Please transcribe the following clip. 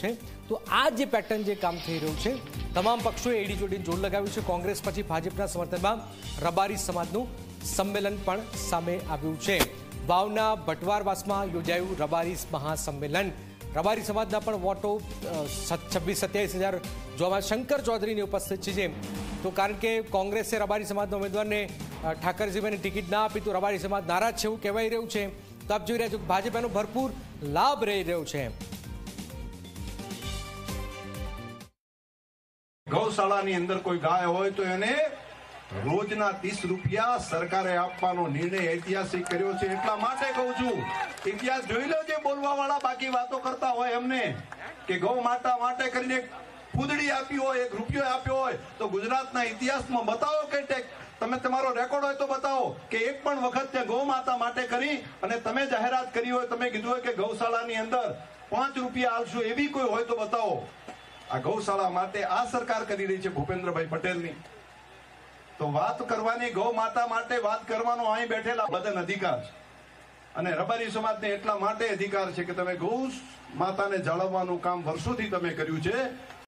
છે તો આ જે પેટર્ન જે કામ થઈ રહ્યું છે તમામ પક્ષોએ એડી જોડીને જોડ લગાવ્યું છે। કોંગ્રેસ પછી ભાજપના સમર્થનમાં રબારી સમાજનું સંમેલન પણ સામે આવ્યું છે। વાવના ભટવારવાસમાં યોજાયું રબારી મહાસંમેલન। રબારી સમાજના પણ વોટો 26-27 હજાર જોવા શંકર ચૌધરીની ઉપસ્થિત છે। તો કારણ કે કોંગ્રેસે રબારી સમાજના ઉમેદવારને ઠાકરજીભાઈને ટિકિટ ના આપી તો રબારી સમાજ નારાજ છે એવું કહેવાઈ રહ્યું છે। તો આપ જોઈ રહ્યા છો ભાજપ એનો ભરપૂર લાભ રહી રહ્યો છે। ગૌશાળાની અંદર કોઈ ગાય હોય તો એને રોજના 30 રૂપિયા સરકારે આપવાનો નિર્ણય ઐતિહાસિક કર્યો છે। એટલા માટે કહું છું ઇતિહાસ જોઈ લો જે બોલવા વાળા બાકી વાતો કરતા હોય એમને કે ગૌ માતા માટે કરીને ફૂદડી આપી હોય 1 રૂપિયો આપ્યો હોય તો ગુજરાતના ઇતિહાસમાં બતાવો કે તમે તમારો રેકોર્ડ હોય તો બતાવો કે એક પણ વખત ત્યાં ગૌ માતા માટે કરી અને તમે જાહેરાત કરી હોય તમે કીધું હોય કે ગૌશાળાની અંદર 5 રૂપિયા આલશું એવી કોઈ હોય તો બતાવો। આ ગૌશાળા માટે આ સરકાર કરી રહી છે ભૂપેન્દ્રભાઈ પટેલની। તો વાત કરવાની ગૌ માતા માટે વાત કરવાનો અહીં બેઠેલા બધાને અધિકાર છે અને રબારી સમાજને એટલા માટે અધિકાર છે કે તમે ગૌ માતાને જાળવવાનું કામ વર્ષોથી તમે કર્યું છે।